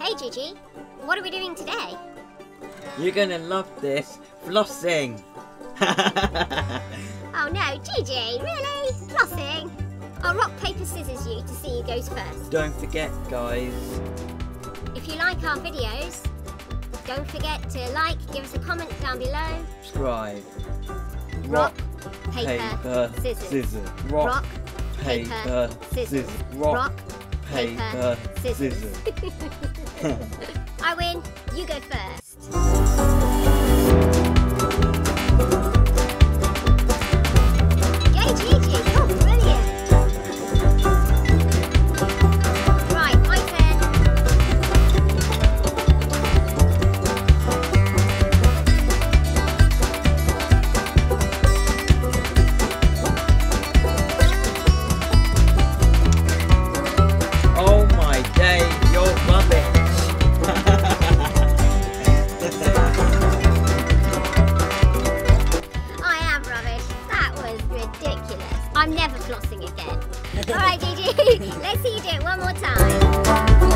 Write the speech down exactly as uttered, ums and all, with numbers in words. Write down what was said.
Hey Gigi, what are we doing today? You're gonna love this. Flossing! Oh no, Gigi, really? Flossing? I'll rock, paper, scissors you to see who goes first. Don't forget, guys. If you like our videos, don't forget to like, give us a comment down below. Subscribe. Rock, paper, paper scissors. scissors. Rock, Rock, paper, paper, scissors. scissors. Rock, Rock, paper, paper, scissors. scissors. I win, you go first. Yay, Gigi! Oh, brilliant! Right, my turn. Oh my day, you're rubbish. I am rubbish. That was ridiculous. I'm never flossing again. Alright, Gigi, let's see you do it one more time.